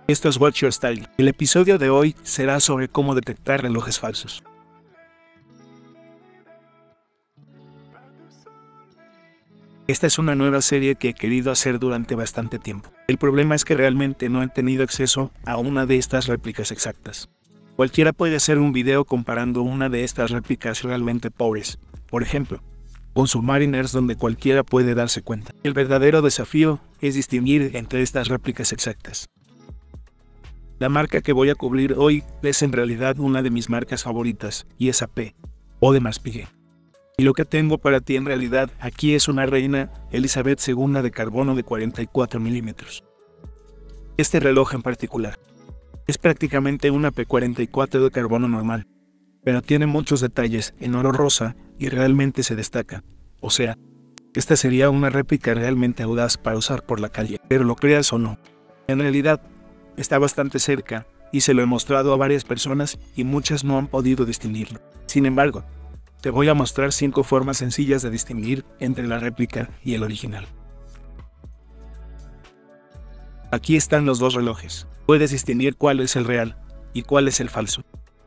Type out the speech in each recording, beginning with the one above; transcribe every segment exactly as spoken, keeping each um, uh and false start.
Esto es Watch Your Style. El episodio de hoy será sobre cómo detectar relojes falsos. Esta es una nueva serie que he querido hacer durante bastante tiempo. El problema es que realmente no he tenido acceso a una de estas réplicas exactas. Cualquiera puede hacer un video comparando una de estas réplicas realmente pobres, por ejemplo, con Submariners, donde cualquiera puede darse cuenta. El verdadero desafío es distinguir entre estas réplicas exactas. La marca que voy a cubrir hoy es en realidad una de mis marcas favoritas, y es A P, Audemars Piguet. Y lo que tengo para ti en realidad aquí es una Reina Elizabeth segunda de carbono de cuarenta y cuatro milímetros. Este reloj en particular es prácticamente una P cuarenta y cuatro de carbono normal, pero tiene muchos detalles en oro rosa y realmente se destaca. O sea, esta sería una réplica realmente audaz para usar por la calle, pero lo creas o no, en realidad está bastante cerca y se lo he mostrado a varias personas y muchas no han podido distinguirlo. Sin embargo, te voy a mostrar cinco formas sencillas de distinguir entre la réplica y el original. Aquí están los dos relojes. Puedes distinguir cuál es el real y cuál es el falso.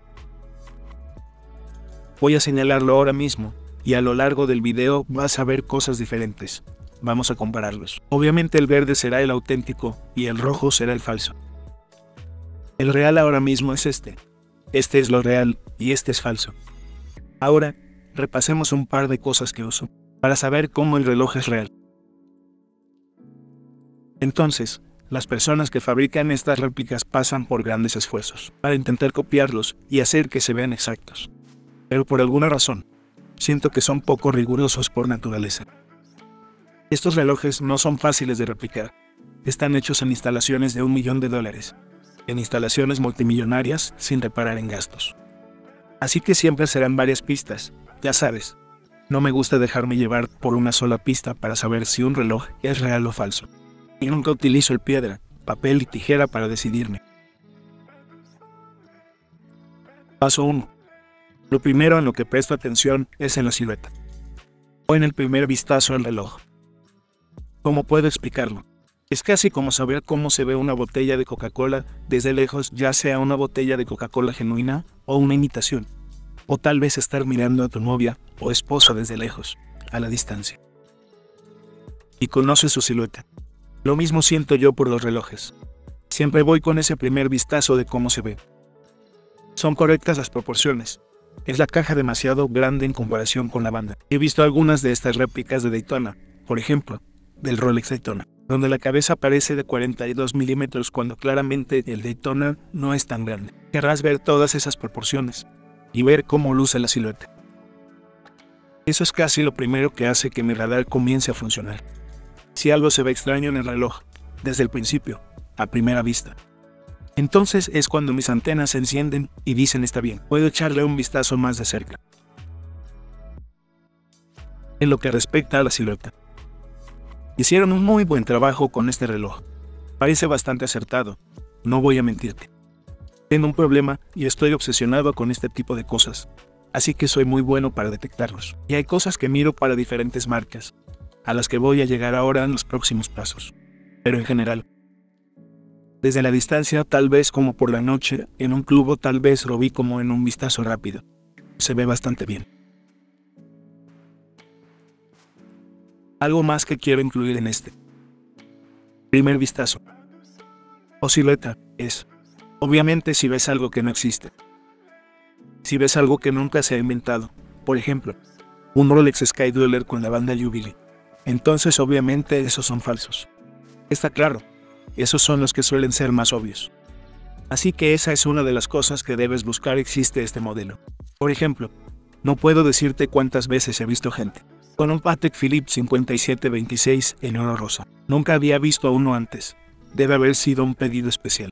Voy a señalarlo ahora mismo y a lo largo del video vas a ver cosas diferentes. Vamos a compararlos. Obviamente el verde será el auténtico y el rojo será el falso. El real ahora mismo es este. Este es lo real y este es falso. Ahora, repasemos un par de cosas que uso para saber cómo el reloj es real. Entonces, las personas que fabrican estas réplicas pasan por grandes esfuerzos para intentar copiarlos y hacer que se vean exactos. Pero por alguna razón, siento que son poco rigurosos por naturaleza. Estos relojes no son fáciles de replicar. Están hechos en instalaciones de un millón de dólares, en instalaciones multimillonarias sin reparar en gastos. Así que siempre serán varias pistas. Ya sabes, no me gusta dejarme llevar por una sola pista para saber si un reloj es real o falso. Y nunca utilizo el piedra, papel y tijera para decidirme. Paso uno. Lo primero en lo que presto atención es en la silueta, o en el primer vistazo al reloj. ¿Cómo puedo explicarlo? Es casi como saber cómo se ve una botella de Coca-Cola desde lejos, ya sea una botella de Coca-Cola genuina o una imitación. O tal vez estar mirando a tu novia o esposa desde lejos, a la distancia. Y conoces su silueta. Lo mismo siento yo por los relojes. Siempre voy con ese primer vistazo de cómo se ve. Son correctas las proporciones. Es la caja demasiado grande en comparación con la banda. He visto algunas de estas réplicas de Daytona, por ejemplo, del Rolex Daytona, donde la cabeza parece de cuarenta y dos milímetros cuando claramente el Daytona no es tan grande. Querrás ver todas esas proporciones y ver cómo luce la silueta. Eso es casi lo primero que hace que mi radar comience a funcionar. Si algo se ve extraño en el reloj, desde el principio, a primera vista, entonces es cuando mis antenas se encienden y dicen está bien, puedo echarle un vistazo más de cerca. En lo que respecta a la silueta, hicieron un muy buen trabajo con este reloj. Parece bastante acertado, no voy a mentirte. Tengo un problema y estoy obsesionado con este tipo de cosas, así que soy muy bueno para detectarlos. Y hay cosas que miro para diferentes marcas, a las que voy a llegar ahora en los próximos pasos. Pero en general, desde la distancia, tal vez como por la noche, en un club o tal vez lo vi como en un vistazo rápido. Se ve bastante bien. Algo más que quiero incluir en este primer vistazo o silueta es, obviamente, si ves algo que no existe. Si ves algo que nunca se ha inventado, por ejemplo, un Rolex Sky Dweller con la banda Jubilee, entonces obviamente esos son falsos. Está claro, esos son los que suelen ser más obvios. Así que esa es una de las cosas que debes buscar. Existe este modelo. Por ejemplo, no puedo decirte cuántas veces he visto gente con un Patek Philippe cincuenta y siete veintiséis en oro rosa. Nunca había visto uno antes. Debe haber sido un pedido especial.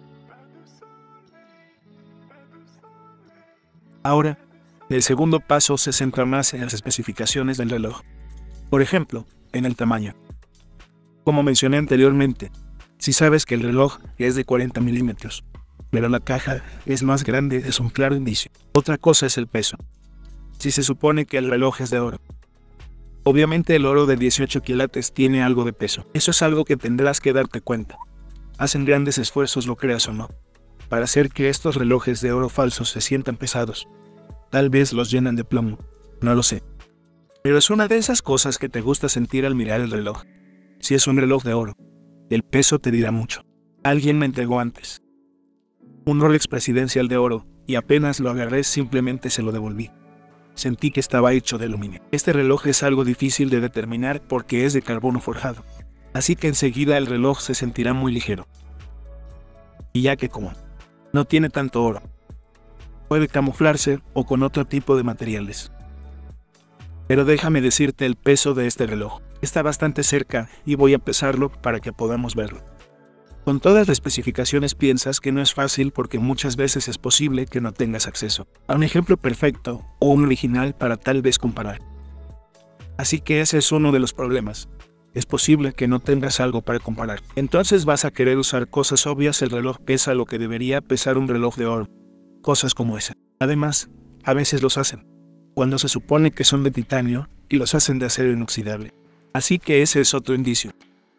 Ahora, el segundo paso se centra más en las especificaciones del reloj. Por ejemplo, en el tamaño. Como mencioné anteriormente, si sabes que el reloj es de cuarenta milímetros, pero la caja es más grande, es un claro indicio. Otra cosa es el peso. Si se supone que el reloj es de oro, obviamente el oro de dieciocho quilates tiene algo de peso. Eso es algo que tendrás que darte cuenta. hacen grandes esfuerzos, lo creas o no, para hacer que estos relojes de oro falsos se sientan pesados. Tal vez los llenan de plomo, no lo sé. Pero es una de esas cosas que te gusta sentir al mirar el reloj. Si es un reloj de oro, el peso te dirá mucho. Alguien me entregó antes un Rolex presidencial de oro, y apenas lo agarré simplemente se lo devolví. Sentí que estaba hecho de aluminio. Este reloj es algo difícil de determinar porque es de carbono forjado, así que enseguida el reloj se sentirá muy ligero. Y ya que como no tiene tanto oro, puede camuflarse o con otro tipo de materiales. Pero déjame decirte el peso de este reloj. Está bastante cerca y voy a pesarlo para que podamos verlo. Con todas las especificaciones piensas que no es fácil porque muchas veces es posible que no tengas acceso a un ejemplo perfecto o un original para tal vez comparar. Así que ese es uno de los problemas. Es posible que no tengas algo para comparar. Entonces vas a querer usar cosas obvias. El reloj pesa lo que debería pesar un reloj de oro. Cosas como esa. Además, a veces los hacen cuando se supone que son de titanio y los hacen de acero inoxidable. Así que ese es otro indicio.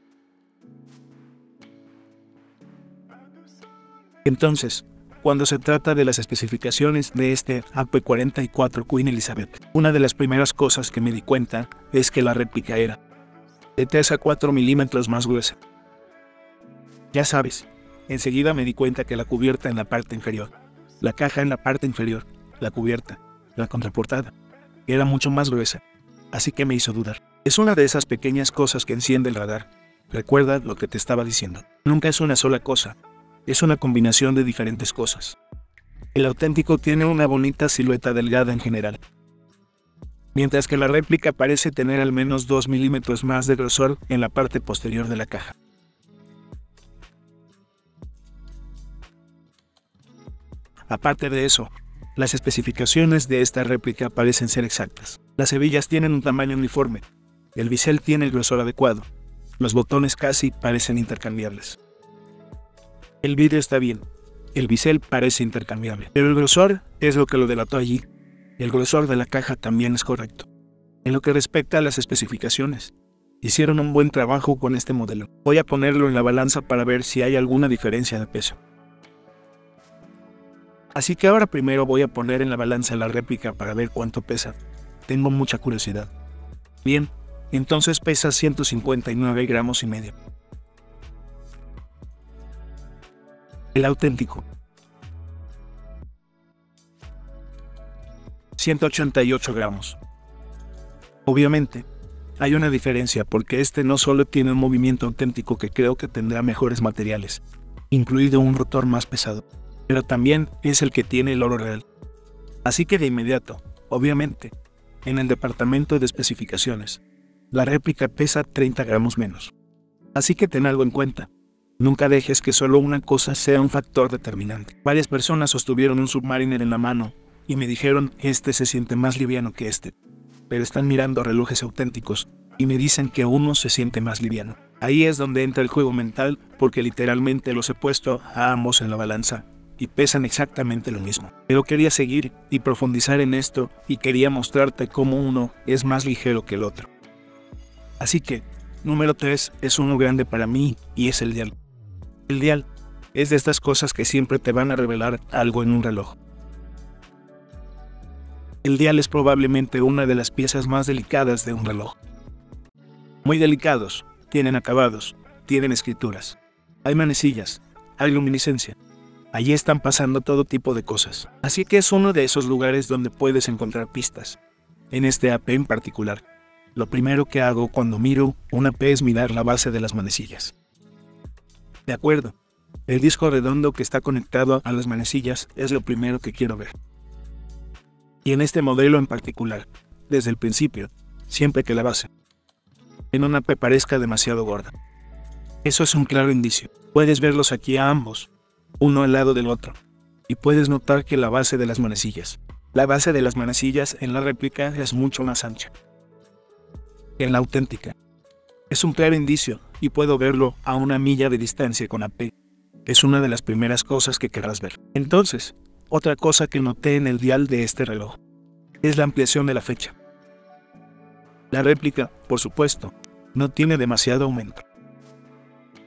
Entonces, cuando se trata de las especificaciones de este A P cuarenta y cuatro Queen Elizabeth, una de las primeras cosas que me di cuenta es que la réplica era de tres a cuatro milímetros más gruesa. Ya sabes, enseguida me di cuenta que la cubierta en la parte inferior, la caja en la parte inferior, la cubierta, la contraportada, era mucho más gruesa, así que me hizo dudar. Es una de esas pequeñas cosas que enciende el radar. Recuerda lo que te estaba diciendo. Nunca es una sola cosa. Es una combinación de diferentes cosas. El auténtico tiene una bonita silueta delgada en general, mientras que la réplica parece tener al menos dos milímetros más de grosor en la parte posterior de la caja. Aparte de eso, las especificaciones de esta réplica parecen ser exactas. Las hebillas tienen un tamaño uniforme, el bisel tiene el grosor adecuado, los botones casi parecen intercambiables. El vidrio está bien, el bisel parece intercambiable, pero el grosor es lo que lo delató allí. El grosor de la caja también es correcto. En lo que respecta a las especificaciones, hicieron un buen trabajo con este modelo. Voy a ponerlo en la balanza para ver si hay alguna diferencia de peso. Así que ahora primero voy a poner en la balanza la réplica para ver cuánto pesa. Tengo mucha curiosidad. Bien, entonces pesa ciento cincuenta y nueve gramos y medio. El auténtico ciento ochenta y ocho gramos. Obviamente, hay una diferencia porque este no solo tiene un movimiento auténtico que creo que tendrá mejores materiales, incluido un rotor más pesado, pero también es el que tiene el oro real. Así que de inmediato, obviamente, en el departamento de especificaciones, la réplica pesa treinta gramos menos. Así que ten algo en cuenta. Nunca dejes que solo una cosa sea un factor determinante. Varias personas sostuvieron un Submariner en la mano y me dijeron, este se siente más liviano que este. Pero están mirando relojes auténticos y me dicen que uno se siente más liviano. Ahí es donde entra el juego mental, porque literalmente los he puesto a ambos en la balanza y pesan exactamente lo mismo. Pero quería seguir y profundizar en esto y quería mostrarte cómo uno es más ligero que el otro. Así que, número tres es uno grande para mí y es el dial. El dial es de estas cosas que siempre te van a revelar algo en un reloj. El dial es probablemente una de las piezas más delicadas de un reloj. Muy delicados, tienen acabados, tienen escrituras, hay manecillas, hay luminiscencia. Allí están pasando todo tipo de cosas. Así que es uno de esos lugares donde puedes encontrar pistas. En este A P en particular, lo primero que hago cuando miro un A P es mirar la base de las manecillas. De acuerdo, el disco redondo que está conectado a las manecillas es lo primero que quiero ver. Y en este modelo en particular, desde el principio, siempre que la base en un A P parezca demasiado gorda. Eso es un claro indicio. Puedes verlos aquí a ambos, uno al lado del otro, y puedes notar que la base de las manecillas, la base de las manecillas en la réplica es mucho más ancha que en la auténtica. Es un claro indicio, y puedo verlo a una milla de distancia con A P. Es una de las primeras cosas que querrás ver. Entonces, otra cosa que noté en el dial de este reloj es la ampliación de la fecha. La réplica, por supuesto, no tiene demasiado aumento.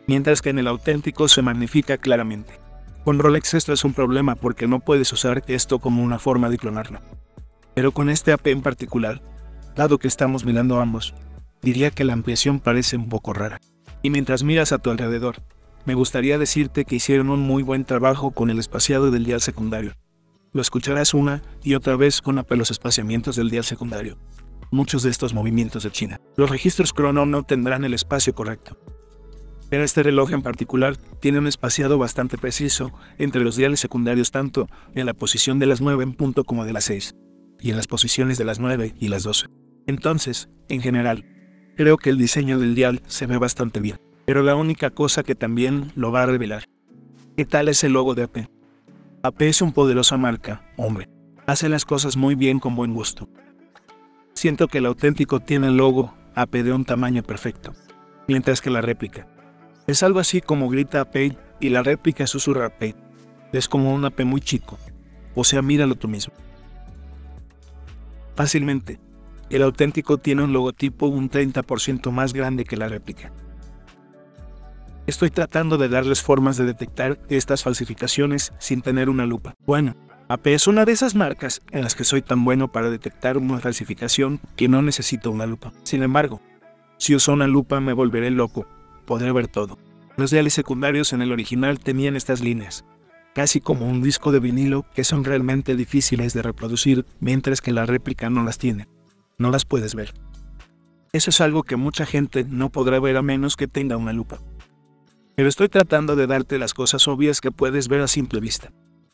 mientras que en el auténtico se magnifica claramente. Con Rolex esto es un problema porque no puedes usar esto como una forma de clonarlo. Pero con este A P en particular, dado que estamos mirando ambos, diría que la ampliación parece un poco rara. Y mientras miras a tu alrededor, me gustaría decirte que hicieron un muy buen trabajo con el espaciado del dial secundario. Lo escucharás una y otra vez con los espaciamientos del dial secundario. Muchos de estos movimientos de China. Los registros crono no tendrán el espacio correcto. Pero este reloj en particular tiene un espaciado bastante preciso entre los diales secundarios tanto en la posición de las nueve en punto como de las seis, y en las posiciones de las nueve y las doce. Entonces, en general, creo que el diseño del dial se ve bastante bien. Pero la única cosa que también lo va a revelar. ¿Qué tal es el logo de A P? A P es una poderosa marca, hombre. Hace las cosas muy bien con buen gusto. Siento que el auténtico tiene el logo A P de un tamaño perfecto, mientras que la réplica es algo así como grita A P y la réplica susurra A P. Es como un A P muy chico. O sea, míralo tú mismo. Fácilmente, el auténtico tiene un logotipo un treinta por ciento más grande que la réplica. Estoy tratando de darles formas de detectar estas falsificaciones sin tener una lupa. Bueno, A P es una de esas marcas en las que soy tan bueno para detectar una falsificación que no necesito una lupa. Sin embargo, si uso una lupa me volveré loco. Podré ver todo. Los diales secundarios en el original tenían estas líneas, casi como un disco de vinilo, que son realmente difíciles de reproducir, mientras que la réplica no las tiene. No las puedes ver. Eso es algo que mucha gente no podrá ver a menos que tenga una lupa. Pero estoy tratando de darte las cosas obvias que puedes ver a simple vista.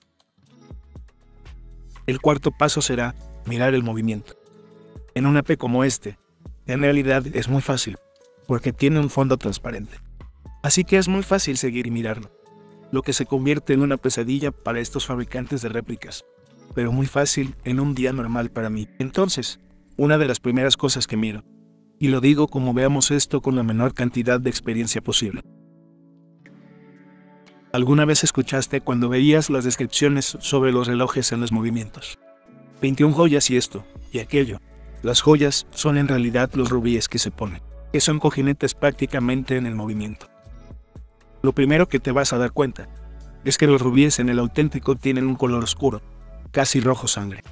El cuarto paso será mirar el movimiento. En un A P como este, en realidad es muy fácil, porque tiene un fondo transparente. Así que es muy fácil seguir y mirarlo, lo que se convierte en una pesadilla para estos fabricantes de réplicas, pero muy fácil en un día normal para mí. Entonces, una de las primeras cosas que miro, y lo digo como veamos esto con la menor cantidad de experiencia posible. ¿Alguna vez escuchaste cuando veías las descripciones sobre los relojes en los movimientos? veintiuna joyas y esto, y aquello. Las joyas son en realidad los rubíes que se ponen, que son cojinetes prácticamente en el movimiento. Lo primero que te vas a dar cuenta es que los rubíes en el auténtico tienen un color oscuro, casi rojo sangre.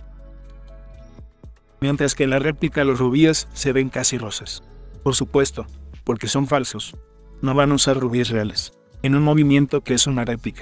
Mientras que en la réplica los rubíes se ven casi rosas. Por supuesto, porque son falsos. No van a usar rubíes reales en un movimiento que es una réplica.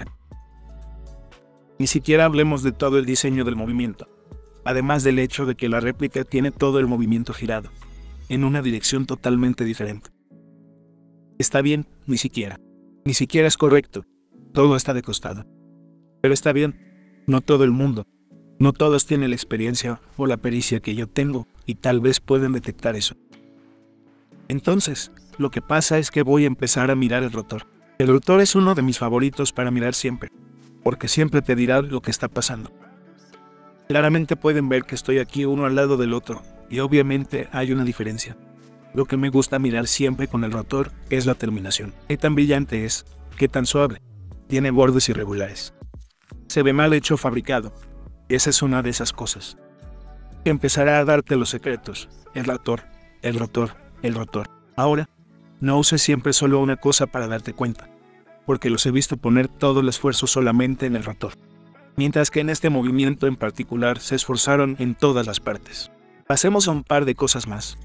Ni siquiera hablemos de todo el diseño del movimiento, además del hecho de que la réplica tiene todo el movimiento girado, en una dirección totalmente diferente. Está bien, ni siquiera. Ni siquiera es correcto. Todo está de costado. Pero está bien. No todo el mundo. No todos tienen la experiencia o la pericia que yo tengo, y tal vez pueden detectar eso. Entonces, lo que pasa es que voy a empezar a mirar el rotor. El rotor es uno de mis favoritos para mirar siempre, porque siempre te dirá lo que está pasando. Claramente pueden ver que estoy aquí uno al lado del otro, y obviamente hay una diferencia. Lo que me gusta mirar siempre con el rotor es la terminación. Qué tan brillante es, qué tan suave. Tiene bordes irregulares. Se ve mal hecho o fabricado. Esa es una de esas cosas. Empezará a darte los secretos. El rotor, el rotor, el rotor. Ahora, no uses siempre solo una cosa para darte cuenta, porque los he visto poner todo el esfuerzo solamente en el rotor, mientras que en este movimiento en particular se esforzaron en todas las partes. Pasemos a un par de cosas más.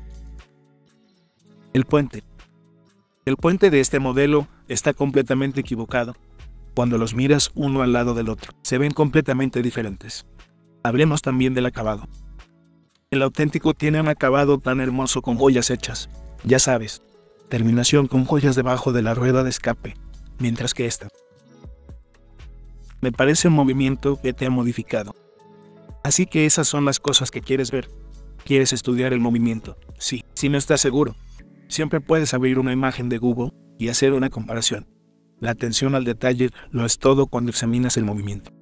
El puente. El puente de este modelo está completamente equivocado. Cuando los miras uno al lado del otro, se ven completamente diferentes. Hablemos también del acabado. El auténtico tiene un acabado tan hermoso con joyas hechas, ya sabes, terminación con joyas debajo de la rueda de escape, mientras que esta me parece un movimiento que te ha modificado. Así que esas son las cosas que quieres ver. ¿Quieres estudiar el movimiento? Sí. Si no estás seguro, siempre puedes abrir una imagen de Google y hacer una comparación. La atención al detalle lo es todo cuando examinas el movimiento.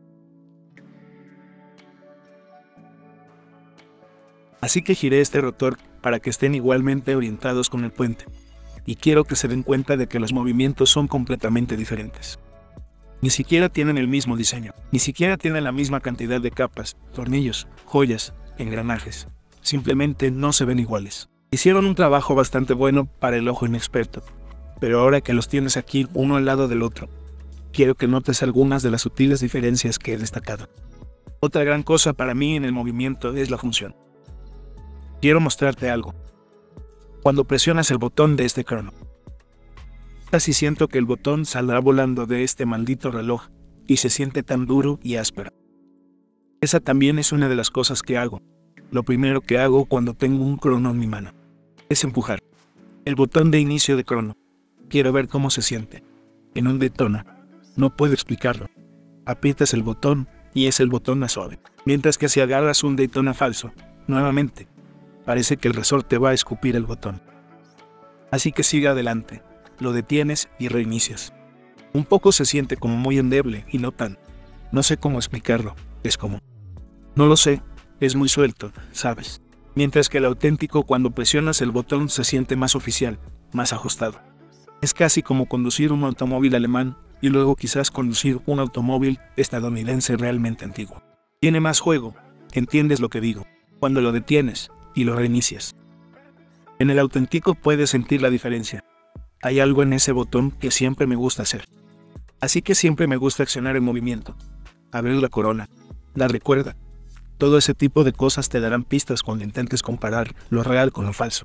Así que giré este rotor para que estén igualmente orientados con el puente. Y quiero que se den cuenta de que los movimientos son completamente diferentes. Ni siquiera tienen el mismo diseño, ni siquiera tienen la misma cantidad de capas, tornillos, joyas, engranajes. Simplemente no se ven iguales. Hicieron un trabajo bastante bueno para el ojo inexperto. Pero ahora que los tienes aquí uno al lado del otro, quiero que notes algunas de las sutiles diferencias que he destacado. Otra gran cosa para mí en el movimiento es la función. Quiero mostrarte algo. Cuando presionas el botón de este crono, casi siento que el botón saldrá volando de este maldito reloj y se siente tan duro y áspero. Esa también es una de las cosas que hago. Lo primero que hago cuando tengo un crono en mi mano es empujar el botón de inicio de crono. Quiero ver cómo se siente. En un Daytona, no puedo explicarlo. Aprietas el botón y es el botón más suave. Mientras que si agarras un Daytona falso, nuevamente, parece que el resorte va a escupir el botón. Así que sigue adelante, lo detienes y reinicias. Un poco se siente como muy endeble y no tan. No sé cómo explicarlo, es como. No lo sé, es muy suelto, ¿sabes? Mientras que el auténtico cuando presionas el botón se siente más oficial, más ajustado. Es casi como conducir un automóvil alemán y luego quizás conducir un automóvil estadounidense realmente antiguo. Tiene más juego, entiendes lo que digo, cuando lo detienes y lo reinicias. En el auténtico puedes sentir la diferencia. Hay algo en ese botón que siempre me gusta hacer. Así que siempre me gusta accionar el movimiento. Abrir la corona, la recuerda. Todo ese tipo de cosas te darán pistas cuando intentes comparar lo real con lo falso.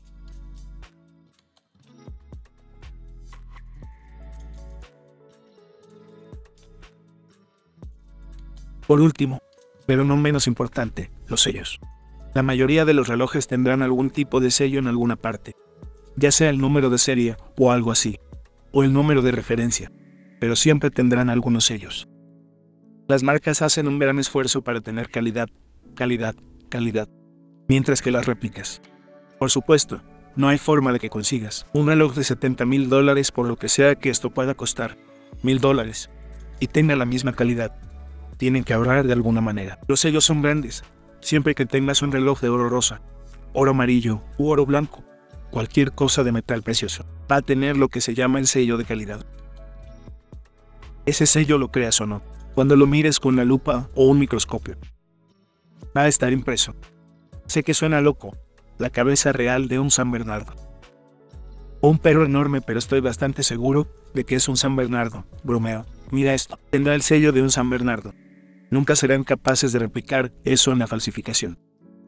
Por último, pero no menos importante, los sellos. La mayoría de los relojes tendrán algún tipo de sello en alguna parte, ya sea el número de serie o algo así, o el número de referencia, pero siempre tendrán algunos sellos. Las marcas hacen un gran esfuerzo para tener calidad, calidad, calidad, mientras que las réplicas. Por supuesto, no hay forma de que consigas un reloj de setenta mil dólares por lo que sea que esto pueda costar, mil dólares, y tenga la misma calidad. Tienen que ahorrar de alguna manera. Los sellos son grandes, siempre que tengas un reloj de oro rosa, oro amarillo u oro blanco, cualquier cosa de metal precioso, va a tener lo que se llama el sello de calidad. Ese sello lo creas o no, cuando lo mires con la lupa o un microscopio, va a estar impreso. Sé que suena loco, la cabeza real de un San Bernardo. O un perro enorme, pero estoy bastante seguro de que es un San Bernardo. Bromeo, mira esto, tendrá el sello de un San Bernardo. Nunca serán capaces de replicar eso en la falsificación.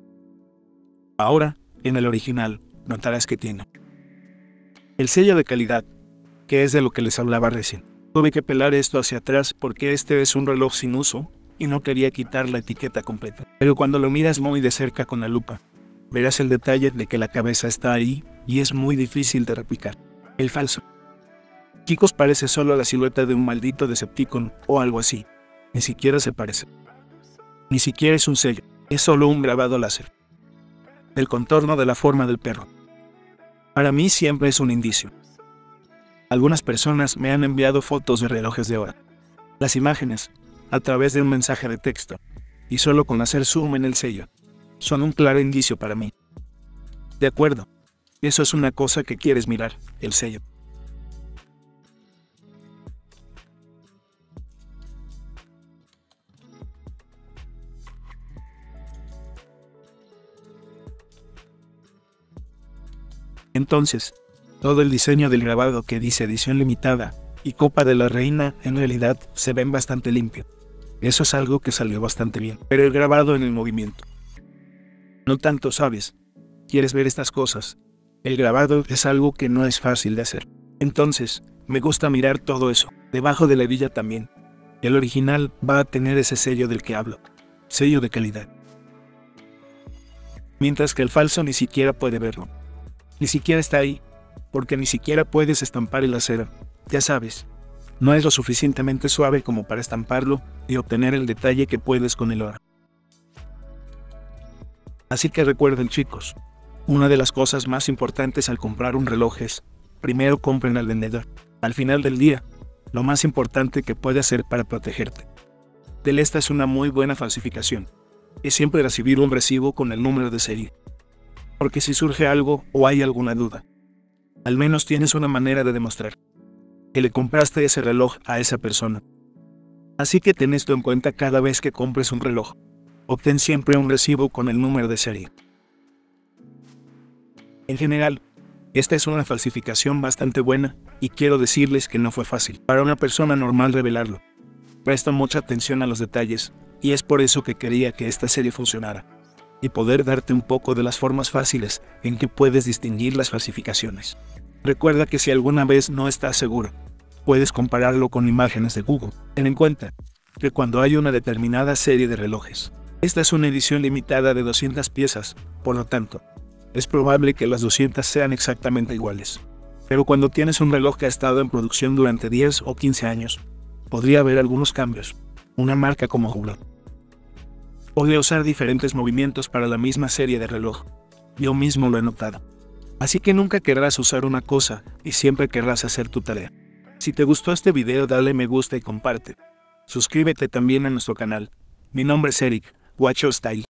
Ahora, en el original, notarás que tiene el sello de calidad, que es de lo que les hablaba recién. Tuve que pelar esto hacia atrás porque este es un reloj sin uso y no quería quitar la etiqueta completa. Pero cuando lo miras muy de cerca con la lupa, verás el detalle de que la cabeza está ahí y es muy difícil de replicar. El falso, chicos, parece solo la silueta de un maldito Decepticon o algo así. Ni siquiera se parece. Ni siquiera es un sello, es solo un grabado láser. El contorno de la forma del perro. Para mí siempre es un indicio. Algunas personas me han enviado fotos de relojes de hora. Las imágenes, a través de un mensaje de texto, y solo con hacer zoom en el sello, son un claro indicio para mí. De acuerdo, eso es una cosa que quieres mirar, el sello. Entonces, todo el diseño del grabado que dice edición limitada y Copa de la Reina en realidad se ven bastante limpio. Eso es algo que salió bastante bien. Pero el grabado en el movimiento, no tanto, ¿sabes? ¿Quieres ver estas cosas? El grabado es algo que no es fácil de hacer. Entonces, me gusta mirar todo eso. Debajo de la hebilla también. El original va a tener ese sello del que hablo. Sello de calidad. Mientras que el falso ni siquiera puede verlo. Ni siquiera está ahí, porque ni siquiera puedes estampar el acero. Ya sabes, no es lo suficientemente suave como para estamparlo y obtener el detalle que puedes con el oro. Así que recuerden, chicos, una de las cosas más importantes al comprar un reloj es, primero compren al vendedor. Al final del día, lo más importante que puede hacer para protegerte de esta es una muy buena falsificación. Es siempre recibir un recibo con el número de serie. Porque si surge algo o hay alguna duda, al menos tienes una manera de demostrar que le compraste ese reloj a esa persona. Así que ten esto en cuenta cada vez que compres un reloj. Obtén siempre un recibo con el número de serie. En general, Esta es una falsificación bastante buena, y quiero decirles que no fue fácil para una persona normal revelarlo. Presto mucha atención a los detalles, y es por eso que quería que esta serie funcionara, y poder darte un poco de las formas fáciles en que puedes distinguir las falsificaciones. Recuerda que si alguna vez no estás seguro, puedes compararlo con imágenes de Google. Ten en cuenta que cuando hay una determinada serie de relojes, esta es una edición limitada de doscientas piezas, por lo tanto, es probable que las doscientas sean exactamente iguales. Pero cuando tienes un reloj que ha estado en producción durante diez o quince años, podría haber algunos cambios. Una marca como Hublot podría usar diferentes movimientos para la misma serie de reloj. Yo mismo lo he notado. Así que nunca querrás usar una cosa y siempre querrás hacer tu tarea. Si te gustó este video, dale me gusta y comparte. Suscríbete también a nuestro canal. Mi nombre es Eric, Watch Your Style.